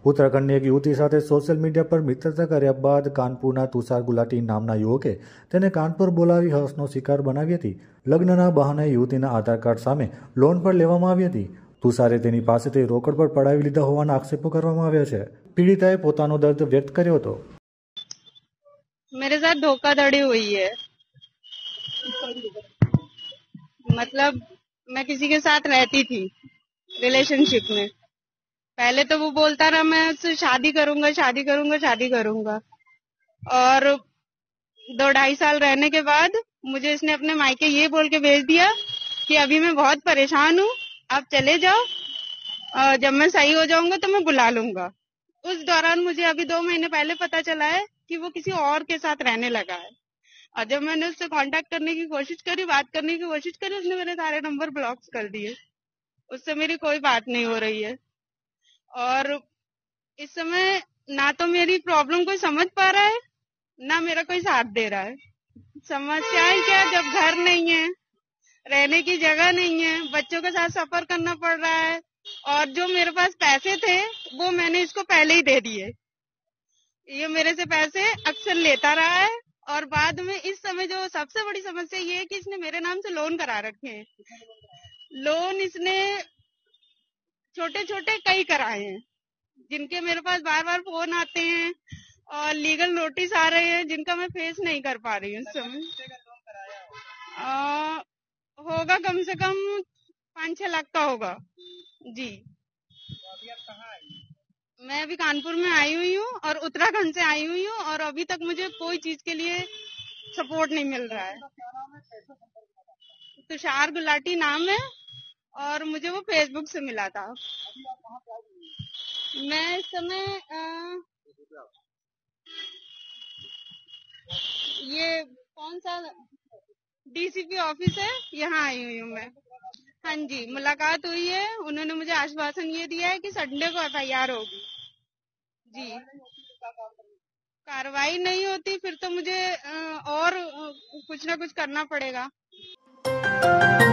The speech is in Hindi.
ઉત્તરાખંડની એક યુવતી સાથે સોશિયલ મીડિયા પર મિત્રતા કર્યા બાદ કાનપુરના તુષાર ગુલાટી નામના યુવકે તેને કાનપુર બોલાવી હર્ષનો શિકાર બનાવી હતી. લગ્નના બહાને યુવતીના આધાર કાર્ડ સામે લોન પર લેવામાં આવી હતી. તુષારે તેની પાસેથી રોકડ પર પડાવી લીધા હોવાના આક્ષેપો કરવામાં આવ્યા છે. પીડિતાએ પોતાનો દર્દ વ્યક્ત કર્યો હતો. मेरे साथ धोखाधड़ी हुई है। मतलब मैं किसी के साथ रहती थी रिलेशनशिप में। पहले तो वो बोलता रहा मैं उससे शादी करूंगा शादी करूंगा शादी करूंगा, और 2-2.5 साल रहने के बाद मुझे इसने अपने मायके ये बोल के भेज दिया कि अभी मैं बहुत परेशान हूँ, आप चले जाओ, जब मैं सही हो जाऊंगा तो मैं बुला लूंगा। उस दौरान मुझे अभी 2 महीने पहले पता चला है कि वो किसी और के साथ रहने लगा है। और जब मैंने उससे कांटेक्ट करने की कोशिश करी, बात करने की कोशिश करी, उसने मेरे सारे नंबर ब्लॉक कर दिए। उससे मेरी कोई बात नहीं हो रही है, और इस समय ना तो मेरी प्रॉब्लम कोई समझ पा रहा है, ना मेरा कोई साथ दे रहा है। समस्याएं क्या, जब घर नहीं है, रहने की जगह नहीं है, बच्चों के साथ सफर करना पड़ रहा है, और जो मेरे पास पैसे थे वो मैंने इसको पहले ही दे दिए। ये मेरे से पैसे अक्सर लेता रहा है, और बाद में इस समय जो सबसे बड़ी समस्या ये है कि इसने मेरे नाम से लोन करा रखे हैं। लोन इसने छोटे छोटे कई कराए हैं, जिनके मेरे पास बार बार फोन आते हैं और लीगल नोटिस आ रहे हैं, जिनका मैं फेस नहीं कर पा रही हूँ इस समय। होगा कम से कम 5-6 लाख का होगा जी। मैं अभी कानपुर में आई हुई हूँ और उत्तराखंड से आई हुई हूँ, और अभी तक मुझे कोई चीज के लिए सपोर्ट नहीं मिल रहा है। तुषार गुलाटी नाम है, और मुझे वो फेसबुक से मिला था। मैं इस समय ये कौन सा डीसीपी ऑफिस है, यहाँ आई हुई हूँ मैं। हाँ जी, मुलाकात हुई है। उन्होंने मुझे आश्वासन ये दिया है कि संडे को FIR होगी जी। कार्रवाई नहीं होती फिर तो मुझे और कुछ ना कुछ करना पड़ेगा।